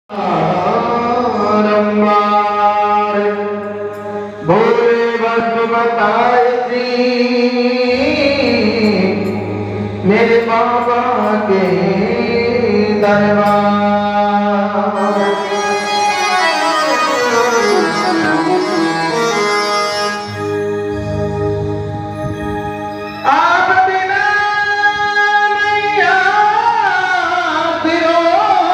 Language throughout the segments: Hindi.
भोले वक्त बताए श्री मेरे बाबा के दरबार। आप बिना मैया फिरो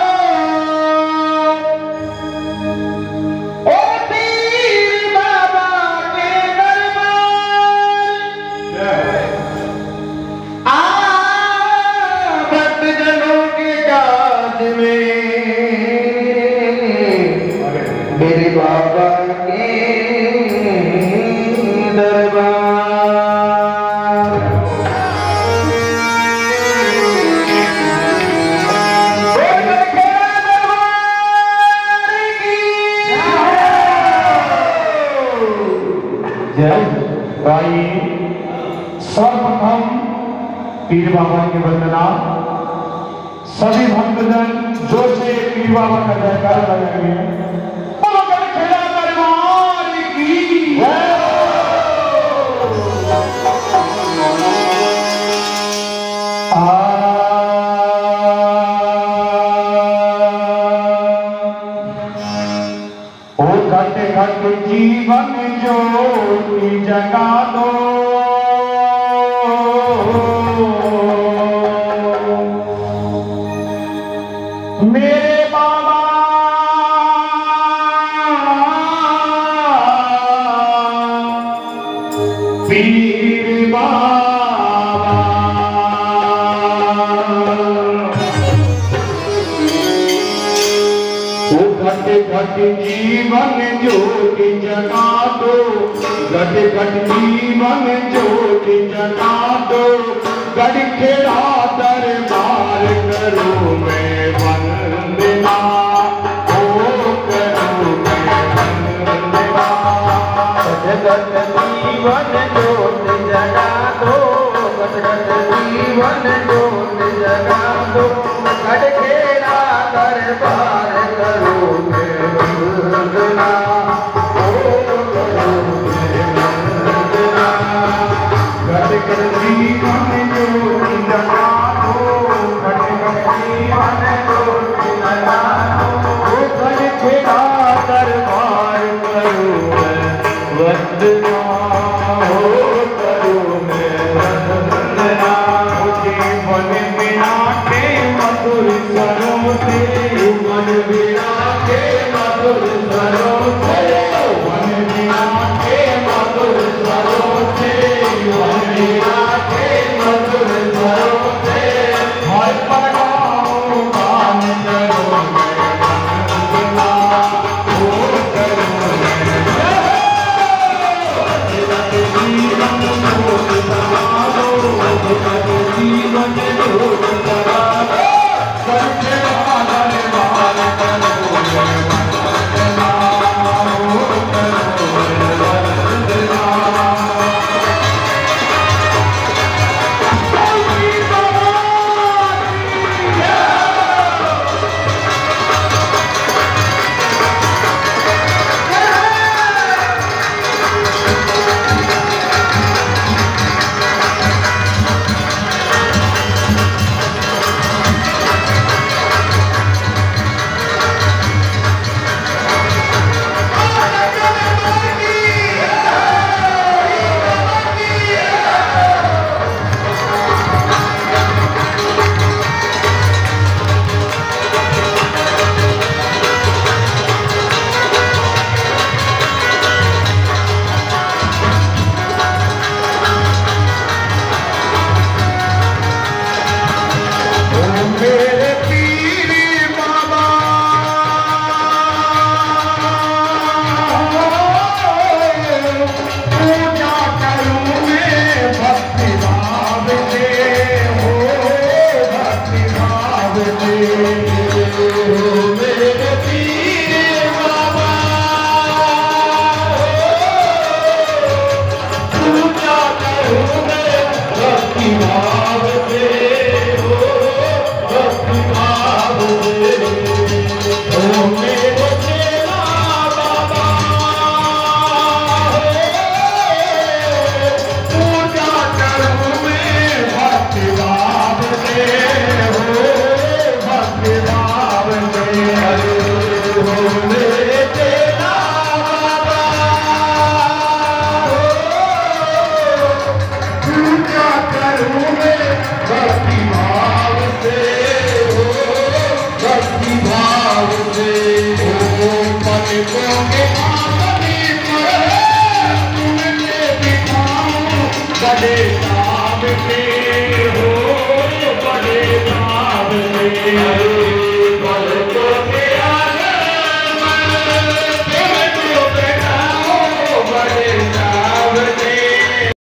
ओ पीर बाबा के दरबार। भक्तजनों के काज में मेरे बाबा के दरबार। जय भाई, सर्वप्रथम पीर बाबा की वंदना। सभी भक्तजन जोर से पीर बाबा का जयकार लगाएंगे। दरबार की ओ घट घट जीवन ज्योति जगा दो, मेरे बाबा पीर बाबा। ओ घट घट जीवन ज्योति जगा दो, घट घट जीवन ज्योति जगा दो, गढ़ खेड़ा दरबार करो मैं वंदना।